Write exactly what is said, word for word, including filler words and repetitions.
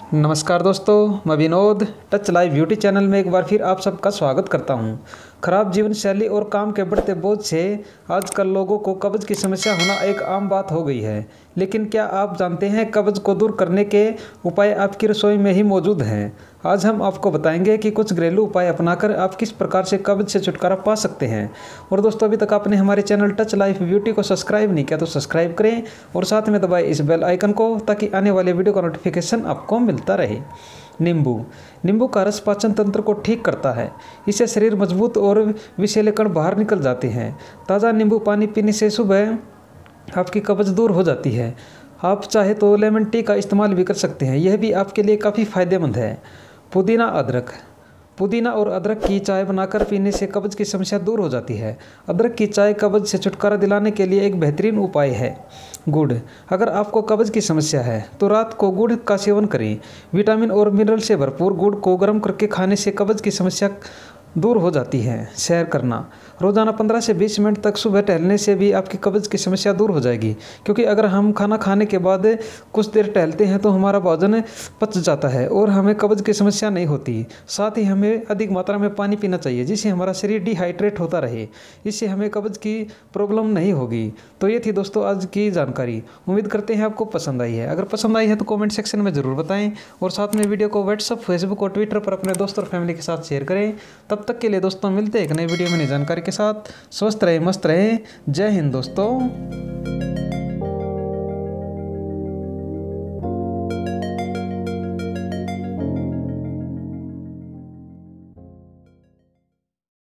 नमस्कार दोस्तों, मैं Vinod touch live beauty channel में एक बार फिर आप सबका स्वागत करता हूं। खराब जीवन शैली और काम के बढ़ते बोझ से आजकल लोगों को कब्ज की समस्या होना एक आम बात हो गई है। लेकिन क्या आप जानते हैं कब्ज को दूर करने के उपाय आपकी रसोई में ही मौजूद हैं। आज हम आपको बताएंगे कि कुछ घरेलू उपाय अपनाकर आप किस प्रकार से कब्ज से छुटकारा पा सकते हैं। और दोस्तों, अभी तक आपने हमारे चैनल टच लाइफ ब्यूटी को सब्सक्राइब नहीं किया तो सब्सक्राइब करें और साथ में दबाएं इस बेल आइकन को, ताकि आने वाले वीडियो का नोटिफिकेशन आपको मिलता रहे। नींबू नींबू का रस पाचन तंत्र को ठीक करता है। इससे शरीर मजबूत और विषैले कण बाहर निकल जाते हैं। ताज़ा नींबू पानी पीने से सुबह आपकी कब्ज दूर हो जाती है। आप चाहे तो लेमन टी का इस्तेमाल भी कर सकते हैं, यह भी आपके लिए काफ़ी फायदेमंद है। पुदीना अदरक पुदीना और अदरक की चाय बनाकर पीने से कब्ज की समस्या दूर हो जाती है। अदरक की चाय कब्ज से छुटकारा दिलाने के लिए एक बेहतरीन उपाय है। गुड़ अगर आपको कब्ज की समस्या है तो रात को गुड़ का सेवन करें। विटामिन और मिनरल से भरपूर गुड़ को गर्म करके खाने से कब्ज की समस्या दूर हो जाती है। सैर करना रोज़ाना पंद्रह से बीस मिनट तक सुबह टहलने से भी आपकी कब्ज की समस्या दूर हो जाएगी, क्योंकि अगर हम खाना खाने के बाद कुछ देर टहलते हैं तो हमारा भोजन पच जाता है और हमें कब्ज की समस्या नहीं होती। साथ ही हमें अधिक मात्रा में पानी पीना चाहिए, जिससे हमारा शरीर डिहाइड्रेट होता रहे। इससे हमें कब्ज की प्रॉब्लम नहीं होगी। तो ये थी दोस्तों आज की जानकारी। उम्मीद करते हैं आपको पसंद आई है। अगर पसंद आई है तो कॉमेंट सेक्शन में ज़रूर बताएँ और साथ में वीडियो को व्हाट्सअप, फेसबुक और ट्विटर पर अपने दोस्तों और फैमिली के साथ शेयर करें। तब तक के लिए दोस्तों मिलते हैं एक नई वीडियो में नई जानकारी के साथ। स्वस्थ रहे, मस्त रहे। जय हिंद दोस्तों।